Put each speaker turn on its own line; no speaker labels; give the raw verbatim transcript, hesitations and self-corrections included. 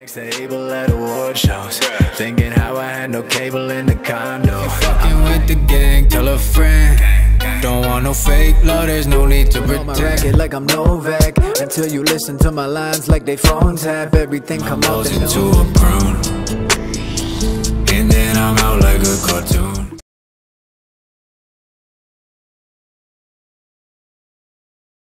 Table at award shows, thinking how I had no cable in the condo.
You're fucking with the gang, tell a friend. Don't want no fake love, there's no need to pretend.
On my racket like I'm Novak, until you listen to my lines like they phone tap. Everything come up
into a prune, and then I'm out